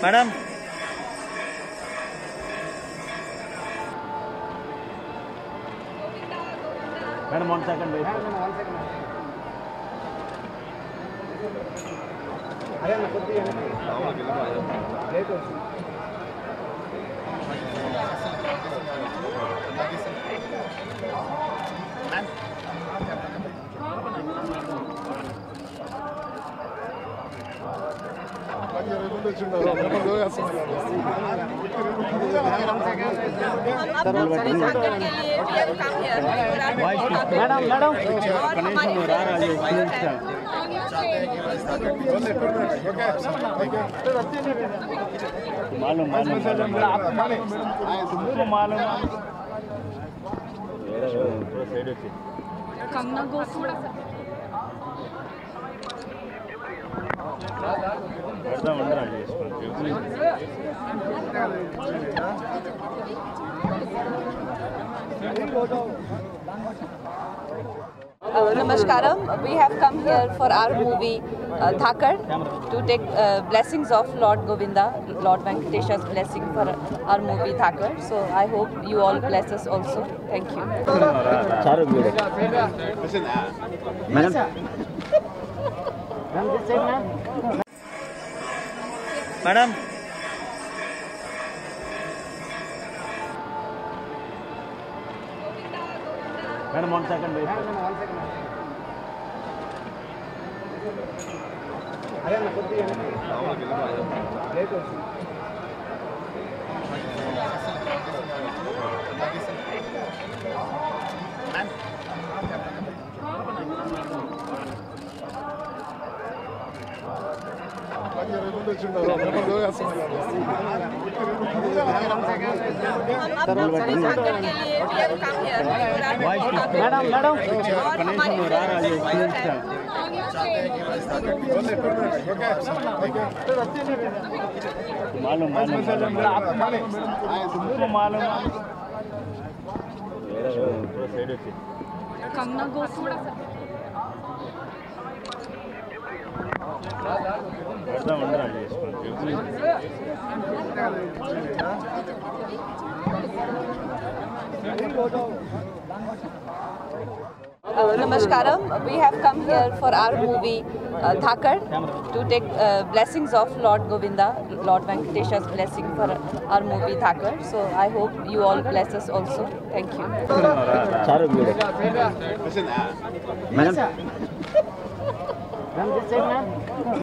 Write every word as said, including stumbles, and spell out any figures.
Madam. Madam, one second, wait. One second. Arena, kotti anaki. Late hosti. Madam madam मालूम मालूम तुमको मालूम कंगना गोस Uh, Namaskaram. We have come here for our movie uh, Thakar to take uh, blessings of Lord Govinda, Lord Venkatesha's blessing for our movie Thakar. So I hope you all bless us also. Thank you. Madam. Madam, one second, wait. One second. Arena, kotti anaki. Late hosti. Madam madam मालूम मालूम तुमको मालूम कंगना गोस Uh, Namaskaram. We have come here for our movie uh, Thakar to take uh, blessings of Lord Govinda, Lord Venkatesha's blessing for our movie Thakar. So I hope you all bless us also. Thank you. Madam.